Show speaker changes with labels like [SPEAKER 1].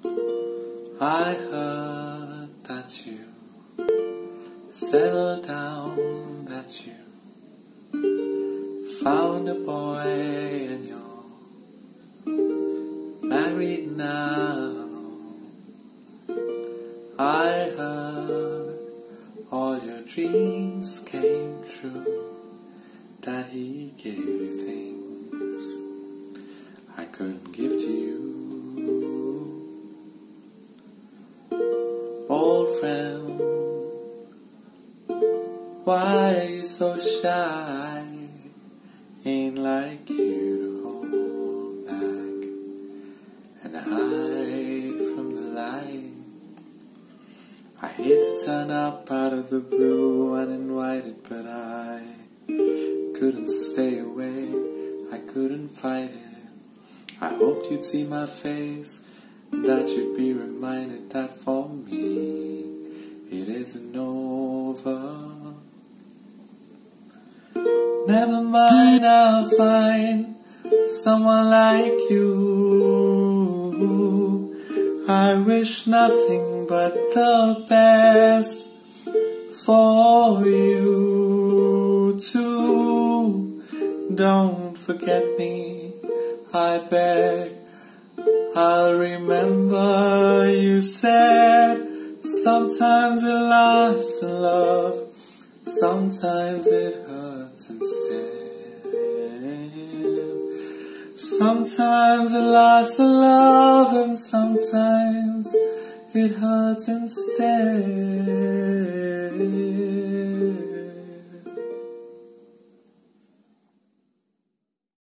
[SPEAKER 1] I heard that you settled down, that you found a boy and you're married now. I heard all your dreams came true, that he gave you things I couldn't give to you. Old friend, why are you so shy? Ain't like you to hold back and hide from the light. I hate to turn up out of the blue uninvited, but I couldn't stay away, I couldn't fight it. I hoped you'd see my face, that you'd be reminded that for me it isn't over. Never mind, I'll find someone like you. I wish nothing but the best for you too. Don't forget me, I beg. I'll remember you said sometimes it lasts in love, sometimes it hurts instead. Sometimes it lasts in love and sometimes it hurts instead.